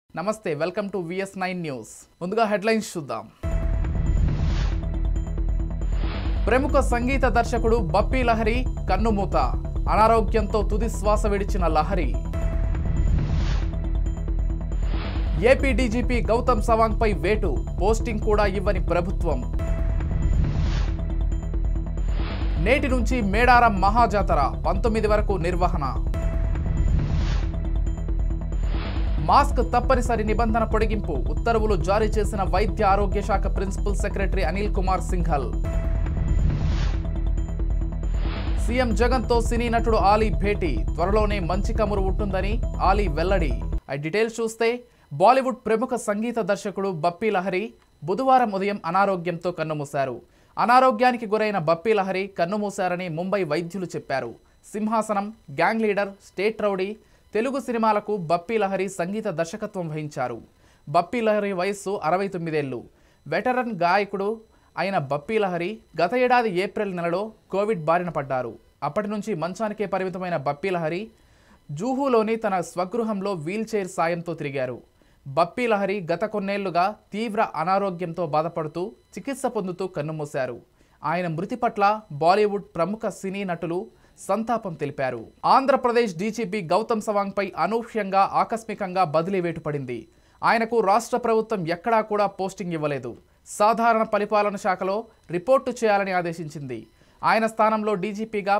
నమస్తే welcome to VS9 news ముందుగా headlines చూద్దాం ప్రముఖ సంగీత దర్శకుడు బప్పీ లహరి కన్నుమూత అనారోగ్యంతో తుది శ్వాస విడిచిన లహరి ఏపీ డీజీపీ గౌతమ్ సవాంగ్ పై వేటు పోస్టింగ్ కూడా ఇవ్వని ప్రభుత్వం నేటి నుంచి మేడారం మహాజాతర 19 వరకు నిర్వహణ మాస్క్ తప్పనిసరి నిబంధన పొడిగింపు ఉత్తర్వులు జారీ చేసిన వైద్య ఆరోగ్య శాఖ principal secretary Anil Kumar Singhal CM Jagan తో సినీ నటుడు ఆలీ భేటీ త్వరలోనే మంచి కమురు ఉంటుందని ఆలీ వెల్లడి డీటెయిల్స్ చూస్తే బాలీవుడ్ ప్రముఖ సంగీత దర్శకుడు బప్పీ లహరి బుధవారం ఉదయం అనారోగ్యంతో కన్నుమూశారు. అనారోగ్యానికి గురైన బప్పీ లహరి కన్నుమూశారని ముంబై వైద్యులు చెప్పారు. Simhasanam, gang leader, state rowdy Telugu సినిమాలకు బప్పీ లహరి సంగీత దర్శకత్వం వహించారు. బప్పీ లహరి వయస్సు 69 ఏళ్లు. వెటరన్ గాయకుడు అయిన బప్పీ లహరి గత ఏడాది ఏప్రిల్ నెలలో కోవిడ్ బారిన పడ్డారు. అప్పటి నుంచి మంచానికే పరిమితమైన బప్పీ లహరి జూహులోని తన స్వగృహంలో వీల్చైర్ సాయంతో తిరిగారు. బప్పీ లహరి గత కొన్నేళ్లుగా తీవ్ర అనారోగ్యంతో బాధపడుతూ చికిత్స పొందుతూ కన్నుమూశారు. ఆయన మృతి పట్ల బాలీవుడ్ ప్రముఖ సినీ నటులు సంతాపం తెలిపారు. ఆంధ్రప్రదేశ్ డీజీపీ గౌతమ్ సవాంగ్ పై అనూహ్యంగా ఆకస్మికంగా బదిలీ వేటు పడింది. ఆయనకు రాష్ట్ర ప్రభుత్వం ఎక్కడా కూడా పోస్టింగ్ ఇవ్వలేదు. సాధారణ పరిపాలన శాఖలో రిపోర్టు చేయాలని ఆదేశించింది. ఆయన స్థానంలో డీజీపీగా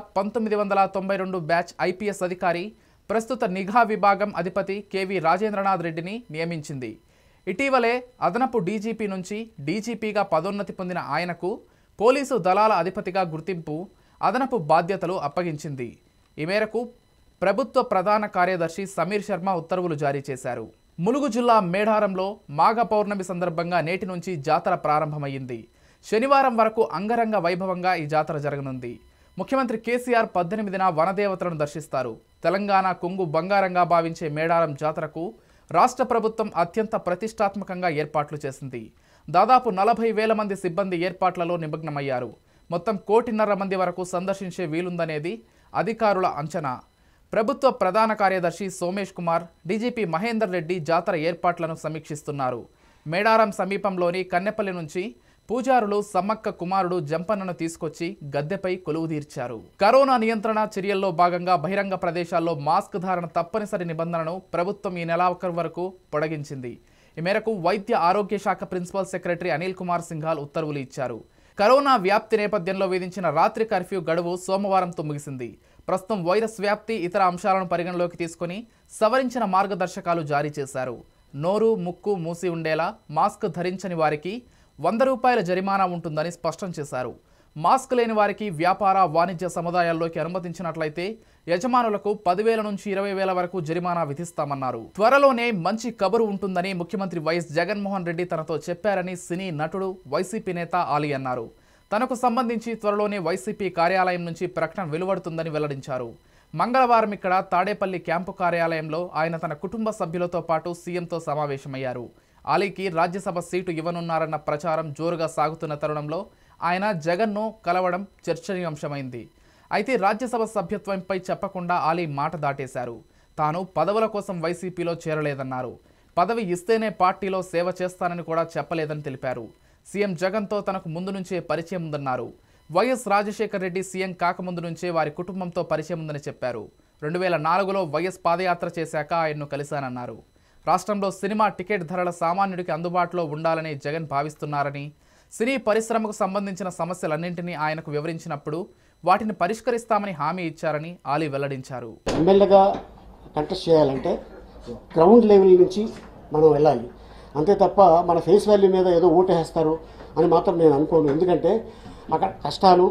1992 బ్యాచ్ ఐపీఎస్ అధికారి, ప్రస్తుత నిఘా విభాగం అధిపతి కేవీ రాజేంద్రనాథ్ రెడ్డిని నియమించింది. ఇటీవలే అదనపు డీజీపీ నుంచి డీజీపీగా పదోన్నతి పొందిన ఆయనకు పోలీసు దళాల అధిపతిగా గుర్తింపు, అదనపు బాధ్యతలు అప్పగించింది. ఈ మేరకు ప్రభుత్వ ప్రధాన కార్యదర్శి సమీర్ శర్మ ఉత్తర్వులు జారీ చేశారు. ములుగు జిల్లా మేడారంలో మాఘ పౌర్ణమి సందర్భంగా నేటి నుంచి జాతర ప్రారంభమైంది. శనివారం వరకు అంగరంగ వైభవంగా ఈ జాతర జరగనుంది. ముఖ్యమంత్రి కేసీఆర్ 18న వనదేవతలను దర్శిస్తారు. తెలంగాణ కొంగు బంగారంగా భావించే మేడారం జాతరకు రాష్ట్ర ప్రభుత్వం అత్యంత ప్రతిష్టాత్మకంగా ఏర్పాట్లు చేసింది. దాదాపు 40,000 మంది సిబ్బంది ఏర్పాట్లలో నిమగ్నమయ్యారు. మొత్తం 1.5 కోటి వరకు సందర్శించే వీలుందనేది అధికారుల అంచనా. ప్రభుత్వ ప్రధాన కార్యదర్శి సోమేష్ కుమార్, డీజీపీ మహేందర్ రెడ్డి జాతర ఏర్పాట్లను సమీక్షిస్తున్నారు. మేడారం సమీపంలోని కన్నెపల్లి నుంచి పూజారులు సమ్మక్క కుమారుడు జంపన్నను తీసుకొచ్చి గద్దెపై కొలువుదీర్చారు. కరోనా నియంత్రణ చర్యల్లో భాగంగా బహిరంగ ప్రదేశాల్లో మాస్క్ ధారణ తప్పనిసరి నిబంధనను ప్రభుత్వం ఈ నెలాఖరు వరకు పొడిగించింది. ఈ మేరకు వైద్య ఆరోగ్య శాఖ ప్రిన్సిపల్ సెక్రటరీ అనిల్ కుమార్ సింఘాల్ ఉత్తర్వులు ఇచ్చారు. కరోనా వ్యాప్తి నేపథ్యంలో విధించిన రాత్రి కర్ఫ్యూ గడువు సోమవారంతో ముగిసింది. ప్రస్తుతం వైరస్ వ్యాప్తి, ఇతర అంశాలను పరిగణలోకి తీసుకుని సవరించిన మార్గదర్శకాలు జారీ చేశారు. నోరు, ముక్కు మూసి ఉండేలా మాస్క్ ధరించని వారికి ₹100 జరిమానా ఉంటుందని స్పష్టం చేశారు. మాస్క్ లేని వారికి వ్యాపార, వాణిజ్య సముదాయాల్లోకి అనుమతించినట్లయితే యజమానులకు 10,000 నుంచి 20,000 వరకు జరిమానా విధిస్తామన్నారు. త్వరలోనే మంచి కబురు ఉంటుందని ముఖ్యమంత్రి వైఎస్ జగన్మోహన్ రెడ్డి తనతో చెప్పారని సినీ నటుడు, వైసీపీ నేత ఆలీ అన్నారు. తనకు సంబంధించి త్వరలోనే వైసీపీ కార్యాలయం నుంచి ప్రకటన వెలువడుతుందని వెల్లడించారు. మంగళవారం ఇక్కడ తాడేపల్లి క్యాంపు కార్యాలయంలో ఆయన తన కుటుంబ సభ్యులతో పాటు సీఎంతో సమావేశమయ్యారు. ఆలీకి రాజ్యసభ సీటు ఇవ్వనున్నారన్న ప్రచారం జోరుగా సాగుతున్న తరుణంలో ఆయన జగన్ను కలవడం చర్చనీయాంశమైంది. అయితే రాజ్యసభ సభ్యత్వంపై చెప్పకుండా ఆలీ మాట దాటేశారు. తాను పదవుల కోసం వైసీపీలో చేరలేదన్నారు. పదవి ఇస్తేనే పార్టీలో సేవ చేస్తానని కూడా చెప్పలేదని తెలిపారు. సీఎం జగన్తో తనకు ముందు నుంచే పరిచయం ఉందన్నారు. వైఎస్ రాజశేఖర్ రెడ్డి సీఎం కాకముందు నుంచే వారి కుటుంబంతో పరిచయం ఉందని చెప్పారు. 2004లో వైఎస్ పాదయాత్ర చేశాక ఆయన్ను కలిశానన్నారు. రాష్ట్రంలో సినిమా టికెట్ ధరల సామాన్యుడికి అందుబాటులో ఉండాలని జగన్ భావిస్తున్నారని, సినీ పరిశ్రమకు సంబంధించిన సమస్యలన్నింటినీ ఆయనకు వివరించినప్పుడు వాటిని పరిష్కరిస్తామని హామీ ఇచ్చారని ఆలీ వెల్లడించారు. ఎమ్మెల్యేగా కంటెస్ట్ చేయాలంటే గ్రౌండ్ లెవెల్ నుంచి మనం వెళ్ళాలి. అంతే తప్ప మన ఫేస్ వాల్యూ మీద ఏదో ఓటేస్తారు అని మాత్రం నేను అనుకోను. ఎందుకంటే అక్కడ కష్టాలు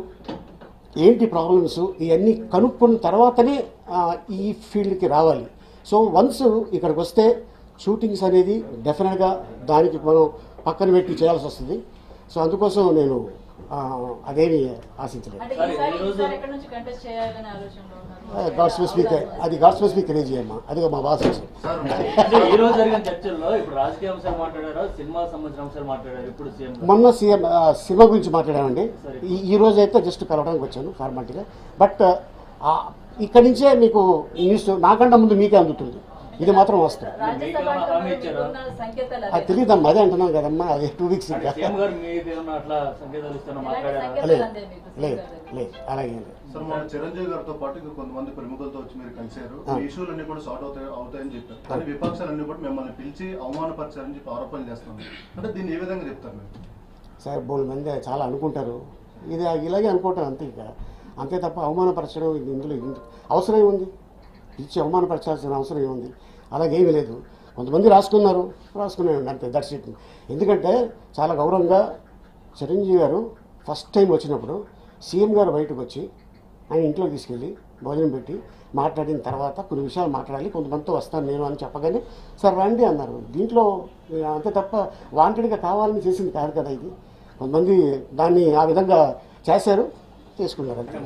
ఏంటి, ప్రాబ్లమ్స్ ఇవన్నీ కనుక్కున్న తర్వాతనే ఈ ఫీల్డ్కి రావాలి. సో వన్స్ ఇక్కడికి వస్తే షూటింగ్స్ అనేది డెఫినెట్గా దానికి మనం పక్కన పెట్టి చేయాల్సి వస్తుంది. సో అందుకోసం నేను అదేమి ఆశించలేదు. గాడ్ స్పెసిఫిక్ అది గాడ్ స్పెసిఫిక్ తెలియజేయమ్మా, అదిగో మా బాస్. మొన్న సీఎం సినిమా గురించి మాట్లాడామండి. ఈ రోజు అయితే జస్ట్ కలవడానికి వచ్చాను ఫార్మాలిటీగా. బట్ ఇక్కడి నుంచే మీకు న్యూస్ నాకంటే ముందు మీకే అందుతుంది. ఇది మాత్రం వాస్తవం. అది తెలియదమ్మా, అదే అంటున్నాను కదమ్మా, అది 2 వీక్స్ ఇంకా లేదు అలాగే సార్. మన చిరంజీవి గారితో పాటు ఇంకా కొంతమంది ప్రముఖులతో వచ్చి మీరు కలిశారు, ఇష్యూలన్నీ కూడా సార్ట్ అవుతాయని చెప్పారు. కానీ విపక్షాలన్నీ కూడా మిమ్మల్ని పిలిచి అవమానపరిచారని చెప్పి ఆరోపణలు చేస్తున్నారు. అంటే దీన్ని ఏ విధంగా చెప్తారు మీరు? సార్ బోల్ మంది చాలా అనుకుంటారు, ఇది ఇలాగే అనుకుంటారు అంతే, ఇక అంతే తప్ప అవమానపరచడం ఇందులో అవసరం ఏముంది? ఇచ్చి అవమానపరచాల్సిన అవసరం ఏముంది? అలాగేమీ లేదు. కొంతమంది రాసుకున్నాను అంతే, దట్స్ ఇట్. ఎందుకంటే చాలా గౌరవంగా చిరంజీవి గారు ఫస్ట్ టైం వచ్చినప్పుడు సీఎం గారు బయటకు వచ్చి ఆయన ఇంట్లో తీసుకెళ్ళి భోజనం పెట్టి మాట్లాడిన తర్వాత కొన్ని విషయాలు మాట్లాడాలి, కొంతమందితో వస్తాను నేను అని చెప్పగానే సార్ రండి అన్నారు. దీంట్లో అంతే తప్ప వాంటెడ్గా కావాలని చేసింది కాదు కదా ఇది. కొంతమంది దాన్ని ఆ విధంగా చేశారు, తీసుకున్నారు అంతే.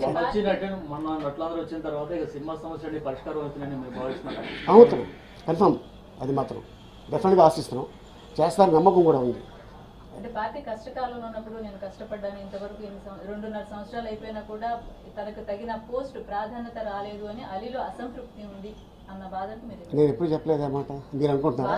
అవుతుంది కన్ఫామ్, అది మాత్రం డెఫినెట్గా ఆశిస్తున్నాం, చేస్తారు, నమ్మకం కూడా ఉంది. అంటే పార్టీ కష్టకాలంలో ఉన్నప్పుడు నేను కష్టపడ్డాను, ఇంతవరకు 2.5 సంవత్సరాలు అయిపోయినా కూడా తనకు తగిన పోస్ట్ ప్రాధాన్యత రాలేదు అని అలీలో అసంతృప్తి ఉంది అన్న బాధకు నేను ఎప్పుడు చెప్పలేదు అన్నమాట, మీరు అనుకుంటున్నారా?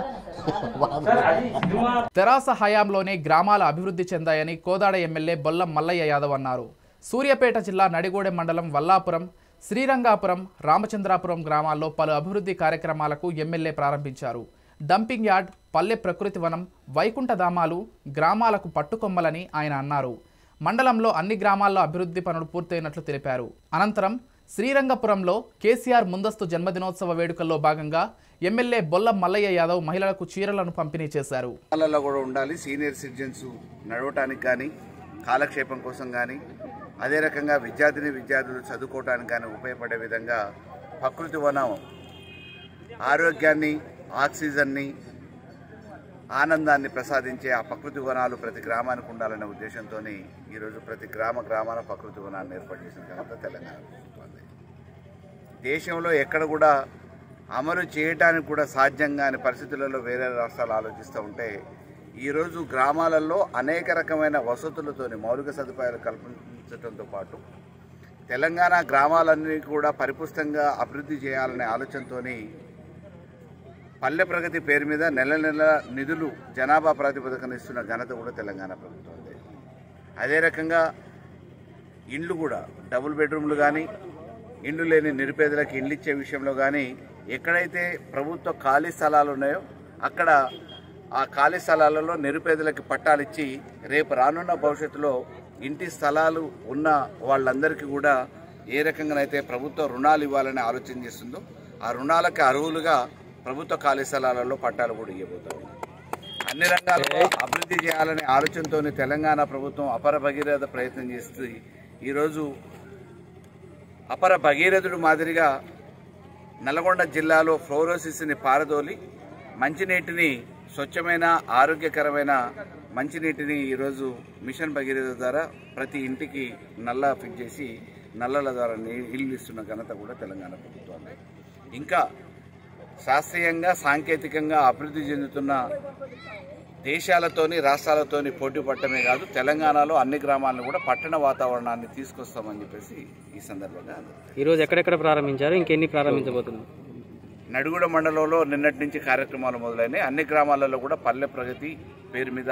తెరాస హయాంలోనే గ్రామాల అభివృద్ధి చెందాయని కోదాడ ఎమ్మెల్యే బొల్లం మల్లయ్య యాదవ్ అన్నారు. సూర్యాపేట జిల్లా నడిగూడెం మండలం వల్లాపురం, శ్రీరంగాపురం, రామచంద్రాపురం గ్రామాల్లో పలు అభివృద్ధి కార్యక్రమాలకు ఎమ్మెల్యే ప్రారంభించారు. డంపింగ్ యార్డ్, పల్లె ప్రకృతి వనం, వైకుంఠధామాలు గ్రామాలకు పట్టుకొమ్మలని ఆయన అన్నారు. మండలంలో అన్ని గ్రామాల్లో అభివృద్ధి పనులు పూర్తయినట్లు తెలిపారు. అనంతరం శ్రీరంగపురంలో కేసీఆర్ ముందస్తు జన్మదినోత్సవ వేడుకల్లో భాగంగా ఎమ్మెల్యే బొల్లం మల్లయ్య యాదవ్ మహిళలకు చీరలను పంపిణీ చేశారు. కూడా ఉండాలి, సీనియర్ సిటిజన్స్ నడవటానికి కానీ, కాలక్షేపం కోసం కానీ, అదే రకంగా విద్యార్థులు చదువుకోవడానికి కానీ ఉపయోగపడే విధంగా ప్రకృతి వనం ఆరోగ్యాన్ని, ఆక్సిజన్ని, ఆనందాన్ని ప్రసాదించే ఆ ప్రకృతి వనాలు ప్రతి గ్రామానికి ఉండాలనే ఉద్దేశంతో ఈరోజు ప్రతి గ్రామాన ప్రకృతి వనాన్ని ఏర్పాటు చేసిన ఘనత తెలంగాణ ప్రభుత్వాన్ని. దేశంలో ఎక్కడ కూడా అమలు చేయడానికి కూడా సాధ్యం కాని పరిస్థితులలో వేరే రాష్ట్రాలు ఆలోచిస్తూ ఉంటే ఈరోజు గ్రామాలలో అనేక రకమైన వసతులతోని మౌలిక సదుపాయాలు కల్పించడంతో పాటు తెలంగాణ గ్రామాలన్నీ కూడా పరిపుష్టంగా అభివృద్ధి చేయాలనే ఆలోచనతో పల్లె ప్రగతి పేరు మీద నెల నిధులు జనాభా ప్రాతిపదికన ఇస్తున్న ఘనత కూడా తెలంగాణ ప్రభుత్వందే. అదే రకంగా ఇండ్లు కూడా డబుల్ బెడ్రూమ్లు కానీ, ఇండ్లు లేని నిరుపేదలకు ఇండ్లు ఇచ్చే విషయంలో కానీ ఎక్కడైతే ప్రభుత్వ ఖాళీ స్థలాలు ఉన్నాయో అక్కడ ఆ ఖాళీ స్థలాలలో నిరుపేదలకు పట్టాలిచ్చి రేపు రానున్న భవిష్యత్తులో ఇంటి స్థలాలు ఉన్న వాళ్ళందరికీ కూడా ఏ రకంగానైతే ప్రభుత్వం రుణాలు ఇవ్వాలని ఆలోచన చేస్తుందో ఆ రుణాలకు అర్హులుగా ప్రభుత్వ ఖాళీ స్థలాలలో పట్టాలు కూడా ఇవ్వబోతారు. అన్ని రంగాల్లో అభివృద్ధి చేయాలనే ఆలోచనతో తెలంగాణ ప్రభుత్వం అపర భగీరథ ప్రయత్నం చేస్తూ ఈరోజు అపర భగీరథుడు మాదిరిగా నల్గొండ జిల్లాలో ఫ్లోరోసిస్ని పారదోలి మంచినీటిని, స్వచ్ఛమైన ఆరోగ్యకరమైన మంచినీటిని ఈరోజు మిషన్ భగీరథ ద్వారా ప్రతి ఇంటికి నల్లా ఫిట్ చేసి నల్లల ద్వారా నీళ్ళు ఇస్తున్న ఘనత కూడా తెలంగాణ ప్రభుత్వాన్ని. ఇంకా శాస్త్రీయంగా, సాంకేతికంగా అభివృద్ధి చెందుతున్న దేశాలతోని, రాష్ట్రాలతోని పోటీ పడటమే కాదు, తెలంగాణలో అన్ని గ్రామాలను కూడా పట్టణ వాతావరణాన్ని తీసుకొస్తామని చెప్పేసి ఈ సందర్భంగా ఈరోజు ఎక్కడెక్కడ ప్రారంభించారు, ఇంకెన్ని ప్రారంభించబోతున్నారు? నడిగూడెం మండలంలో నిన్నటి నుంచి కార్యక్రమాలు మొదలైనాయి. అన్ని గ్రామాలలో కూడా పల్లె ప్రగతి పేరు మీద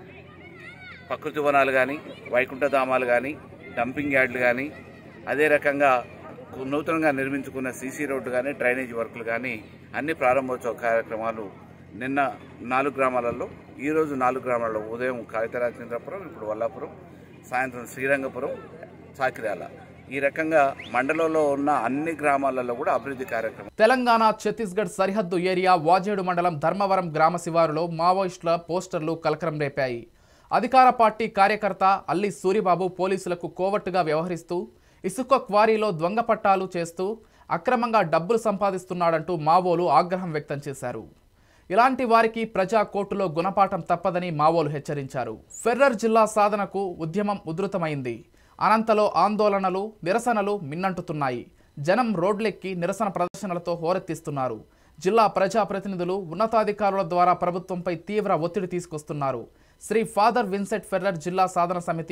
ప్రకృతి వనాలు కానీ, వైకుంఠధామాలు కానీ, డంపింగ్ యార్డులు కానీ, అదే రకంగా నూతనంగా నిర్మించుకున్న సీసీ రోడ్డు కానీ, డ్రైనేజ్ వర్కులు కానీ అన్ని ప్రారంభోత్సవ కార్యక్రమాలు నిన్న 4 గ్రామాలలో, ఈరోజు 4 గ్రామాలలో ఉదయం కాళితరాజేంద్రపురం, ఇప్పుడు వల్లాపురం, సాయంత్రం శ్రీరంగపురం, చాకిరాల, ఈ రకంగా మండలంలో ఉన్న అన్ని గ్రామాలలో కూడా అభివృద్ధి కార్యక్రమం. తెలంగాణ ఛత్తీస్గఢ్ సరిహద్దు ఏరియా వాజేడు మండలం ధర్మవరం గ్రామ శివారులో మావోయిస్టుల పోస్టర్లు కలకలం రేపాయి. అధికార పార్టీ కార్యకర్త అల్లి సూరిబాబు పోలీసులకు కోవట్టుగా వ్యవహరిస్తూ ఇసుక క్వారీలో దొంగ పట్టాలు చేస్తూ అక్రమంగా డబ్బులు సంపాదిస్తున్నాడంటూ మావోలు ఆగ్రహం వ్యక్తం చేశారు. ఇలాంటి వారికి ప్రజా కోర్టులో గుణపాఠం తప్పదని మావోలు హెచ్చరించారు. ఫెర్రర్ జిల్లా సాధనకు ఉద్యమం ఉధృతమైంది. అనంతలో ఆందోళనలు, నిరసనలు మిన్నంటుతున్నాయి. జనం రోడ్లెక్కి నిరసన ప్రదర్శనలతో హోరెత్తిస్తున్నారు. జిల్లా ప్రజాప్రతినిధులు, ఉన్నతాధికారుల ద్వారా ప్రభుత్వంపై తీవ్ర ఒత్తిడి తీసుకొస్తున్నారు. శ్రీ ఫాదర్ విన్సెంట్ ఫెర్రర్ జిల్లా సాధన సమితి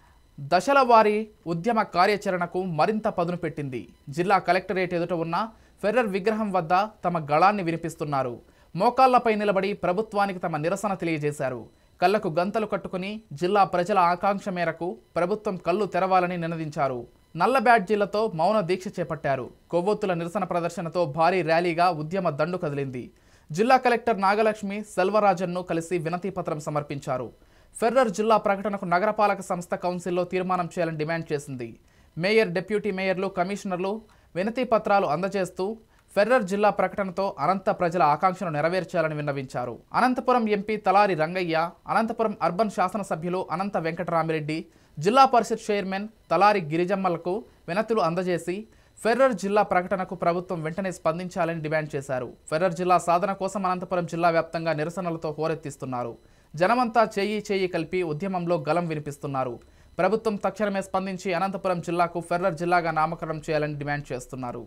దశల వారీ ఉద్యమ కార్యాచరణకు మరింత పదును పెట్టింది. జిల్లా కలెక్టరేట్ ఎదుట ఉన్న ఫెర్రర్ విగ్రహం వద్ద తమ గళాన్ని వినిపిస్తున్నారు. మోకాళ్లపై నిలబడి ప్రభుత్వానికి తమ నిరసన తెలియజేశారు. కళ్లకు గంతలు కట్టుకుని జిల్లా ప్రజల ఆకాంక్ష మేరకు ప్రభుత్వం కళ్ళు తెరవాలని నినదించారు. నల్ల బ్యాడ్జీలతో మౌన దీక్ష చేపట్టారు. కొవ్వొత్తుల నిరసన ప్రదర్శనతో భారీ ర్యాలీగా ఉద్యమ దండు కదిలింది. జిల్లా కలెక్టర్ నాగలక్ష్మి సెల్వరాజన్ను కలిసి వినతి పత్రం సమర్పించారు. ఫెర్రర్ జిల్లా ప్రకటనకు నగరపాలక సంస్థ కౌన్సిల్లో తీర్మానం చేయాలని డిమాండ్ చేసింది. మేయర్, డిప్యూటీ మేయర్లు, కమిషనర్లు వినతి పత్రాలు అందజేస్తూ ఫెర్రర్ జిల్లా ప్రకటనతో అనంత ప్రజల ఆకాంక్షను నెరవేర్చాలని విన్నవించారు. అనంతపురం ఎంపీ తలారి రంగయ్య, అనంతపురం అర్బన్ శాసనసభ్యులు అనంత వెంకటరామిరెడ్డి, జిల్లా పరిషత్ చైర్మన్ తలారి గిరిజమ్మలకు వినతులు అందజేసి ఫెర్రర్ జిల్లా ప్రకటనకు ప్రభుత్వం వెంటనే స్పందించాలని డిమాండ్ చేశారు. ఫెర్రర్ జిల్లా సాధన కోసం అనంతపురం జిల్లా వ్యాప్తంగా నిరసనలతో హోరెత్తిస్తున్నారు. జనమంతా చేయి కలిపి ఉద్యమంలో గలం వినిపిస్తున్నారు. ప్రభుత్వం తక్షణమే స్పందించి అనంతపురం జిల్లాకు ఫెర్రర్ జిల్లాగా నామకరణం చేయాలని డిమాండ్ చేస్తున్నారు.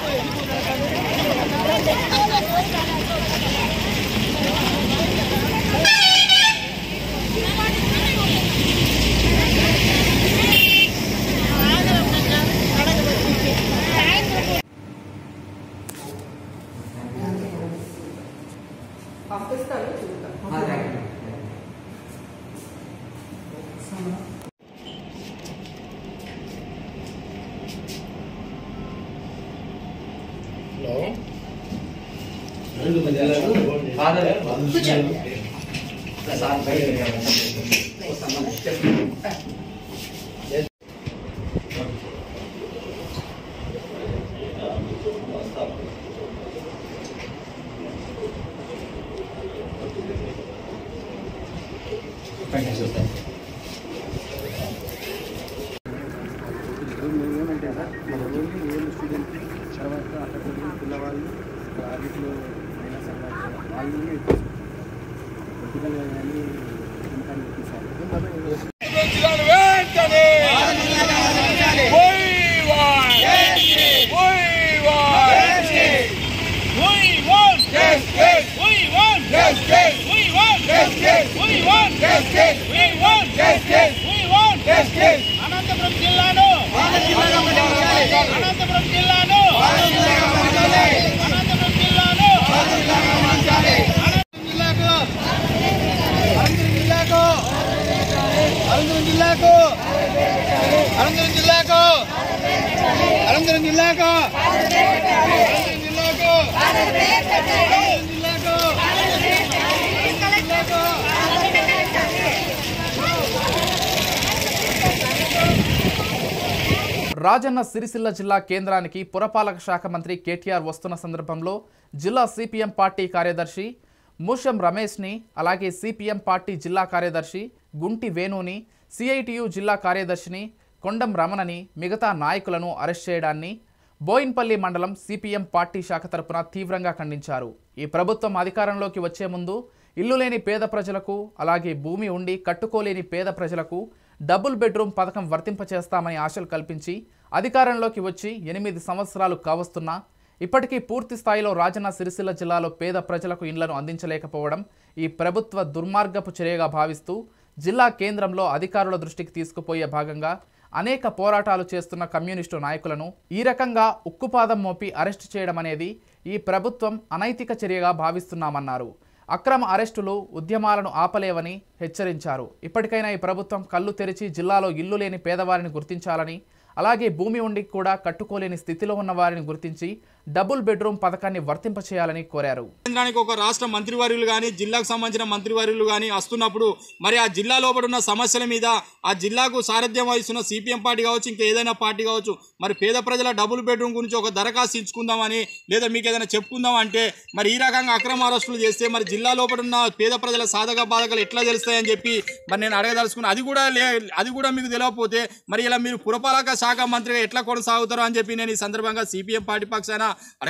రాజన్న సిరిసిల్ల జిల్లా కేంద్రానికి పురపాలక శాఖ మంత్రి కేటీఆర్ వస్తున్న సందర్భంలో జిల్లా సిపిఎం పార్టీ కార్యదర్శి మూషం రమేష్ని, అలాగే సిపిఎం పార్టీ జిల్లా కార్యదర్శి గుంటి వేణుని, సిఐటియు జిల్లా కార్యదర్శిని కొండం రమణని, మిగతా నాయకులను అరెస్ట్ చేయడాన్ని బోయిన్పల్లి మండలం సిపిఎం పార్టీ శాఖ తరపున తీవ్రంగా ఖండించారు. ఈ ప్రభుత్వం అధికారంలోకి వచ్చే ముందు ఇల్లు లేని పేద ప్రజలకు, అలాగే భూమి ఉండి కట్టుకోలేని పేద ప్రజలకు డబుల్ బెడ్రూమ్ పథకం వర్తింపచేస్తామని ఆశలు కల్పించి అధికారంలోకి వచ్చి 8 సంవత్సరాలు కావస్తున్నా ఇప్పటికీ పూర్తి స్థాయిలో రాజన్న సిరిసిల్ల జిల్లాలో పేద ప్రజలకు ఇండ్లను అందించలేకపోవడం ఈ ప్రభుత్వ దుర్మార్గపు చర్యగా భావిస్తూ జిల్లా కేంద్రంలో అధికారుల దృష్టికి తీసుకుపోయే భాగంగా అనేక పోరాటాలు చేస్తున్న కమ్యూనిస్టు నాయకులను ఈ రకంగా ఉక్కుపాదం మోపి అరెస్టు చేయడం అనేది ఈ ప్రభుత్వం అనైతిక చర్యగా భావిస్తున్నామన్నారు. అక్రమ అరెస్టులు ఉద్యమాలను ఆపలేవని హెచ్చరించారు. ఇప్పటికైనా ఈ ప్రభుత్వం కళ్ళు తెరిచి జిల్లాలో ఇల్లు లేని పేదవారిని గుర్తించాలని, అలాగే భూమి ఉండి కూడా కట్టుకోలేని స్థితిలో ఉన్న వారిని గుర్తించి డబుల్ బెడ్రూమ్ పథకాన్ని వర్తింపచేయాలని కోరారు. కేంద్రానికి ఒక రాష్ట్ర మంత్రివర్యులు కానీ జిల్లాకు సంబంధించిన మంత్రివర్యులు కానీ వస్తున్నప్పుడు మరి ఆ జిల్లా లోపల ఉన్న సమస్యల మీద ఆ జిల్లాకు సారథ్యం వహిస్తున్న సిపిఎం పార్టీ కావచ్చు, ఇంకా ఏదైనా పార్టీ కావచ్చు, మరి పేద ప్రజల డబుల్ బెడ్రూమ్ గురించి ఒక దరఖాస్తు ఇచ్చుకుందామని లేదా మీకు ఏదైనా చెప్పుకుందాం అంటే మరి ఈ రకంగా అక్రమ అరెస్టులు చేస్తే మరి జిల్లా లోపల ఉన్న పేద ప్రజల సాధక బాధకాలు ఎట్లా తెలుస్తాయని చెప్పి మరి నేను అడగదలుచుకున్నాను. అది కూడా మీకు తెలియకపోతే మరి ఇలా మీరు పురపాలక శాఖ మంత్రిగా ఎట్లా కొనసాగుతారో అని చెప్పి నేను ఈ సందర్భంగా సిపిఎం పార్టీ పక్షాన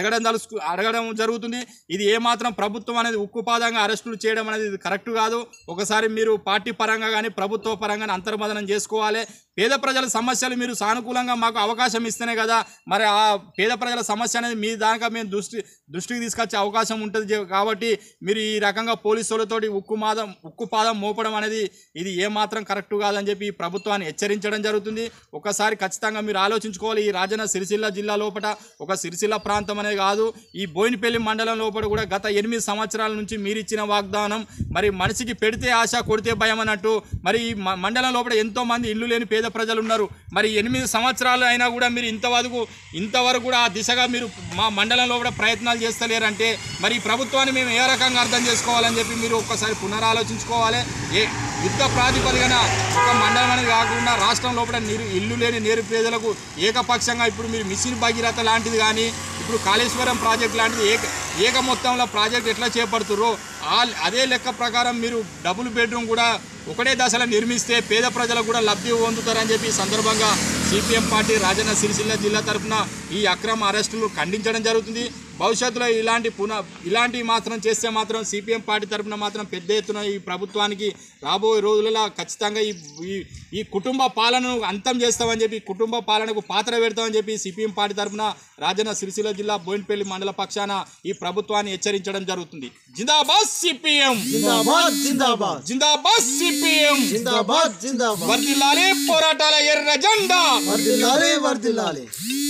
అడగడం జరుగుతుంది. ఇది ఏమాత్రం ప్రభుత్వం అనేది ఉక్కుపాదంగా అరెస్టులు చేయడం అనేది కరెక్ట్ కాదు. ఒకసారి మీరు పార్టీ పరంగా కానీ ప్రభుత్వ పరంగా అంతర్మదనం చేసుకోవాలి. పేద ప్రజల సమస్యలు మీరు సానుకూలంగా మాకు అవకాశం ఇస్తేనే కదా మరి ఆ పేద ప్రజల సమస్య అనేది మీ దాకా మేము దృష్టికి తీసుకొచ్చే అవకాశం ఉంటుంది కాబట్టి మీరు ఈ రకంగా పోలీసులతోటి ఉక్కు పాదం మోపడం అనేది ఇది ఏమాత్రం కరెక్ట్ కాదని చెప్పి ప్రభుత్వాన్ని హెచ్చరించడం జరుగుతుంది. ఒకసారి ఖచ్చితంగా మీరు ఆలోచించుకోవాలి. ఈ రాజన్న సిరిసిల్ల జిల్లా లోపల ఒక సిరిసిల్ల ప్రాంతం అనేది కాదు, ఈ బోయినపల్లి మండలం లోపల కూడా గత 8 సంవత్సరాల నుంచి మీరు ఇచ్చిన వాగ్దానం మరి మనిషికి పెడితే ఆశ కొడితే భయం అన్నట్టు మరి ఈ మండలం లోపల ఎంతో మంది ఇల్లు లేని పేద ప్రజలు ఉన్నారు. మరి 8 సంవత్సరాలు అయినా కూడా మీరు ఇంతవరకు కూడా ఆ దిశగా మీరు మా మండలంలో కూడా ప్రయత్నాలు చేస్తలేరంటే మరి ఈ ప్రభుత్వాన్ని మేము ఏ రకంగా అర్థం చేసుకోవాలని చెప్పి మీరు ఒక్కసారి పునరాలోచించుకోవాలి. యుద్ధ ప్రాతిపదికన ఒక మండలం అనేది కాకుండా రాష్ట్రం లోపల ఇల్లు లేని నిరుపేదలకు ఏకపక్షంగా ఇప్పుడు మీరు మిషన్ భగీరథ లాంటిది కానీ ఇప్పుడు కాళేశ్వరం ప్రాజెక్ట్ లాంటిది ఏక మొత్తంలో ప్రాజెక్ట్ ఎట్లా చేపడుతుర్రో అదే లెక్క ప్రకారం మీరు డబుల్ బెడ్రూమ్ కూడా ఒకటే దశలో నిర్మిస్తే పేద ప్రజలకు కూడా లబ్ధి పొందుతారని చెప్పి సందర్భంగా సిపిఎం పార్టీ రాజన్న సిరిసిల్ల జిల్లా తరఫున ఈ అక్రమ అరెస్టులు ఖండించడం జరుగుతుంది. భవిష్యత్తులో ఇలాంటివి మాత్రం చేస్తే మాత్రం సిపిఎం పార్టీ తరఫున మాత్రం పెద్ద ఎత్తున ఈ ప్రభుత్వానికి రాబోయే రోజులలో ఖచ్చితంగా ఈ కుటుంబ పాలనను అంతం చేస్తామని చెప్పి కుటుంబ పాలనకు పాత్ర పెడతామని చెప్పి సిపిఎం పార్టీ తరఫున రాజన్న సిరిసిల్ల జిల్లా బోయినపల్లి మండల పక్షాన ఈ ప్రభుత్వాన్ని హెచ్చరించడం జరుగుతుంది. జిందాబాద్ సిపిఎం, జిందాబాద్ జిందాబాద్ సిపిఎం, జిందాబాద్ జిందాబాద్, వర్ధిల్లాలి పోరాటాల ఎర్ర జెండా, వర్ధిల్లాలి వర్ధిల్లాలి.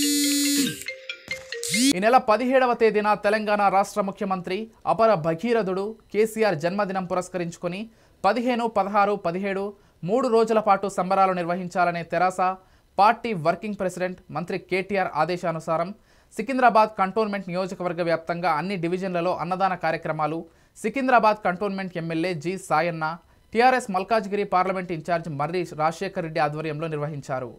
ఈ నెల 17వ తేదీన తెలంగాణ రాష్ట్ర ముఖ్యమంత్రి అపర భగీరథుడు కేసీఆర్ జన్మదినం పురస్కరించుకొని 15, 16, 17 3 రోజుల పాటు సంబరాలు నిర్వహించాలనే తెరాస పార్టీ వర్కింగ్ ప్రెసిడెంట్ మంత్రి కేటీఆర్ ఆదేశానుసారం సికింద్రాబాద్ కంటోన్మెంట్ నియోజకవర్గ వ్యాప్తంగా అన్ని డివిజన్లలో అన్నదాన కార్యక్రమాలు Secunderabad cantonment MLA G Sayanna, TRS Malkajgiri parliament in charge Marri Rajasekhar Reddy ఆధ్వర్యంలో నిర్వహించారు.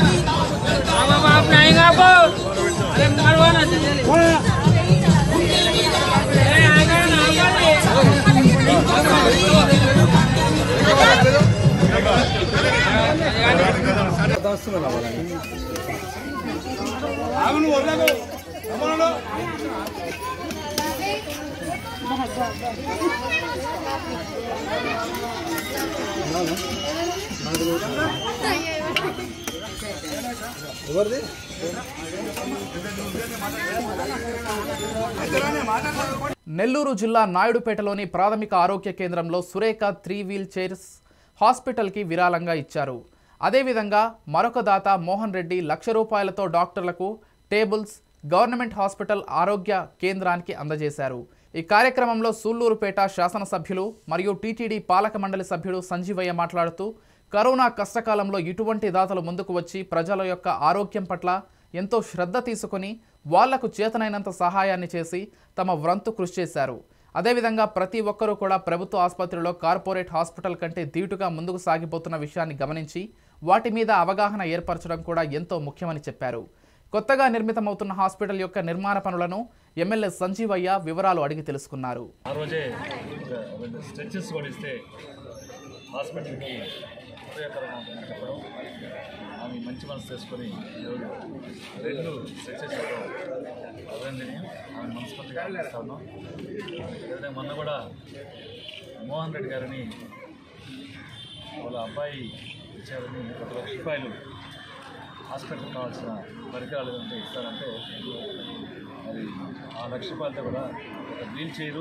నెల్లూరు జిల్లా నాయుడుపేటలోని ప్రాథమిక ఆరోగ్య కేంద్రంలో సురేఖ 3 వీల్ చైర్స్ హాస్పిటల్కి విరాళంగా ఇచ్చారు. అదేవిధంగా మరొక దాత మోహన్ రెడ్డి ₹1,00,000తో డాక్టర్లకు టేబుల్స్ గవర్నమెంట్ హాస్పిటల్ ఆరోగ్య కేంద్రానికి అందజేశారు. ఈ కార్యక్రమంలో సూళ్లూరుపేట శాసనసభ్యులు మరియు టీటీడీ పాలక మండలి సభ్యుడు సంజీవయ్య మాట్లాడుతూ కరోనా కష్టకాలంలో ఇటువంటి దాతలు ముందుకు వచ్చి ప్రజల యొక్క ఆరోగ్యం పట్ల ఎంతో శ్రద్ధ తీసుకొని వాళ్లకు చేతనైనంత సహాయాన్ని చేసి తమ వంతు కృషి చేశారు. అదేవిధంగా ప్రతి ఒక్కరూ కూడా ప్రభుత్వ ఆసుపత్రిలో కార్పొరేట్ హాస్పిటల్ కంటే ధీటుగా ముందుకు సాగిపోతున్న విషయాన్ని గమనించి వాటి మీద అవగాహన ఏర్పరచడం కూడా ఎంతో ముఖ్యమని చెప్పారు. కొత్తగా నిర్మితమవుతున్న హాస్పిటల్ యొక్క నిర్మాణ పనులను ఎమ్మెల్యే సంజీవయ్య వివరాలు అడిగి తెలుసుకున్నారు. ఆ రోజే స్ట్రెచెస్ కూడా ఇస్తే హాస్పిటల్కి ఉపయోగకరంగా ఉంటుందని చెప్పడం, ఆమె మంచి మనసు చేసుకొని 2 స్ట్రెచెస్ ఇవ్వడం అభినందనీయం. ఆమె మనస్ఫూర్తిగా ఇస్తా ఉన్నాం. అదేవిధంగా మొన్న కూడా మోహన్ రెడ్డి గారిని వాళ్ళ అబ్బాయి ఇచ్చారని ₹1,00,000 హాస్పిటల్కి కావాల్సిన పరికరాలు ఏదంటే ఇస్తారంటే మరి ఆ ₹1,00,000తో కూడా ఒక వీల్ చైరు,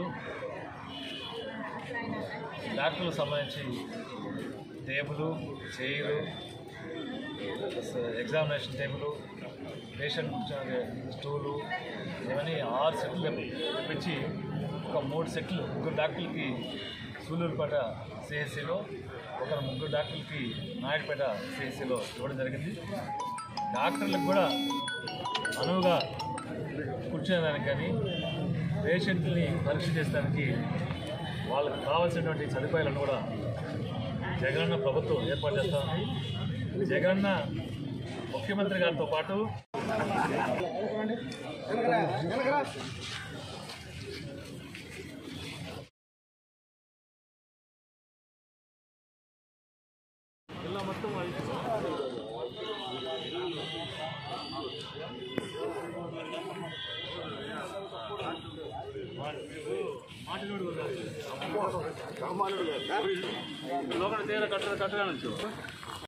డాక్టర్లకు సంబంధించి table, chair, examination table, patient stool ఇవన్నీ 6 సెట్లు తెప్పించి ఒక 3 సెట్లు 3 డాక్టర్లకి సూళ్ళూరుపేట సిఎస్సిలో, ఒక 3 డాక్టర్లకి నాయుడుపేట సిఎస్సిలో ఇవ్వడం జరిగింది. డాక్టర్లకు కూడా అనువుగా కూర్చునేదానికి కానీ పేషెంట్ని పరీక్ష చేసేదానికి వాళ్ళకి కావాల్సినటువంటి సదుపాయాలను కూడా జగనన్న ప్రభుత్వం ఏర్పాటు చేస్తూ ఉంది. జగనన్న ముఖ్యమంత్రి గారితో పాటు జిల్లా మొత్తం లోకల్ తీర కట్టగా నుంచి